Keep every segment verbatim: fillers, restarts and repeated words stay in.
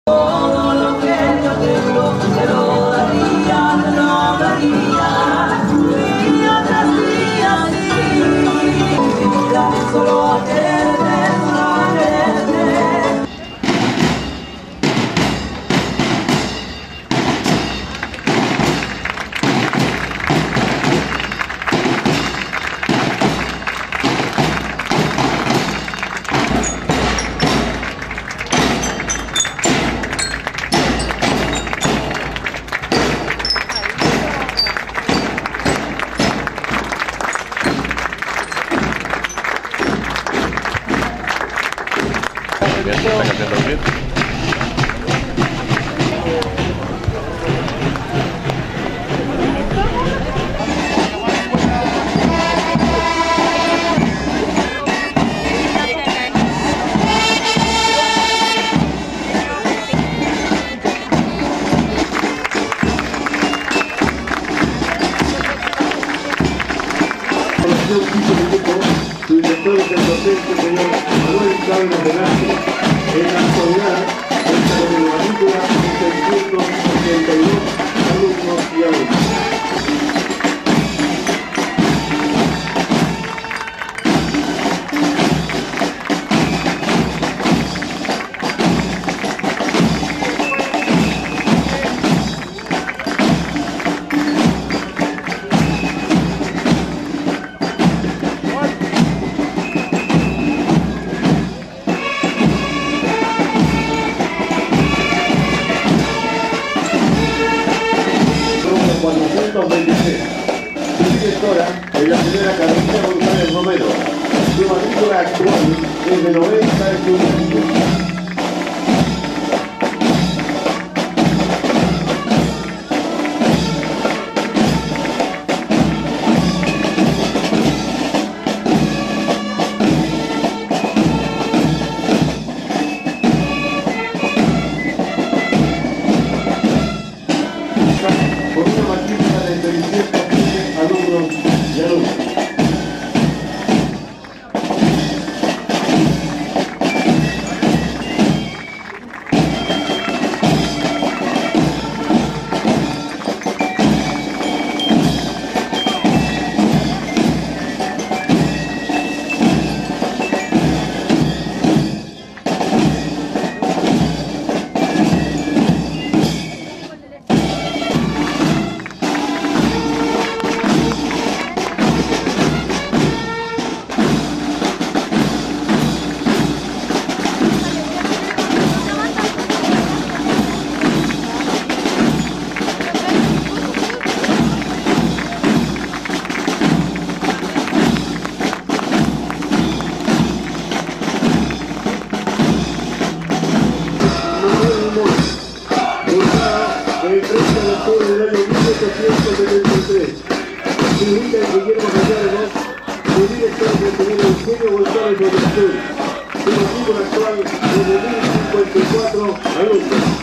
Todo lo que yo tengo te lo daría, te lo daría, día tras día, sí. Solo a quererte, solo a quererte. Bien, está cambiando el ritmo. Su director es el docente, señor Manuel Carlos Velázquez, en la actualidad cuenta con la matrícula de seiscientos ochenta y dos alumnos y alumnas. cuatrocientos veintiséis. Su directora es la señora Carolina González Romero. Su matrícula actual es de noventa estudiantes. Con una matrícula de seiscientos quince alumnos y alumnas. El treinta de octubre del año mil ochocientos setenta y tres, su líder Guillermo Gallardo, su director de señor Eugenio González Rodríguez, su matrícula actual es de mil cincuenta y cuatro alumnos.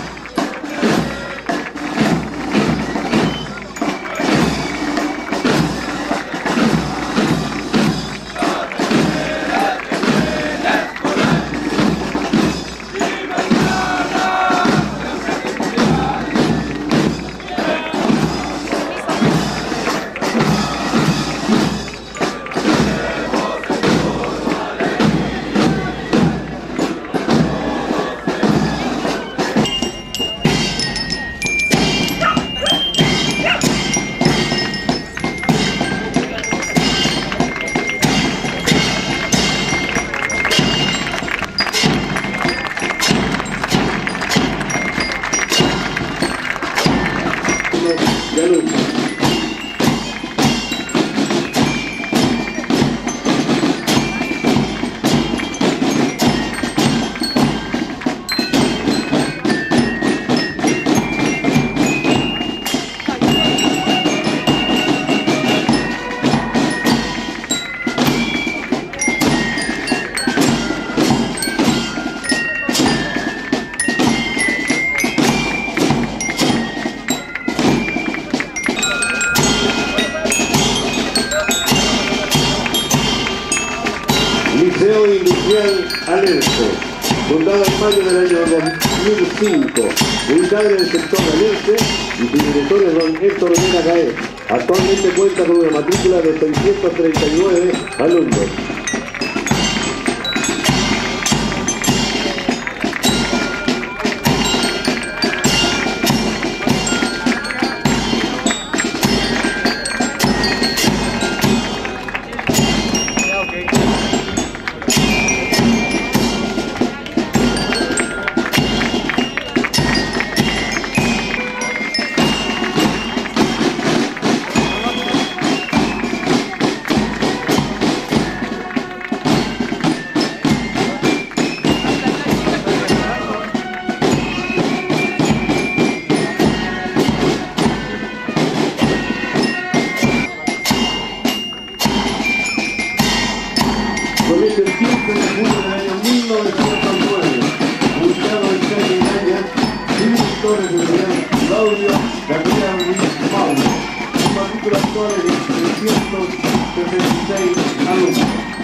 De alumnos. Liceo Industrial Alerce, fundado en mayo del año mil cinco, ubicada en el sector del este, y su director es don Héctor Mena Caez. Actualmente cuenta con una matrícula de seiscientos treinta y nueve alumnos. Con este el quince de julio del año mil novecientos nueve, ubicado en calle Iraña, directores de Estudiantes, Claudio Gabriel Ruiz Mauro, su matrícula actual es de trescientos sesenta y seis alumnos.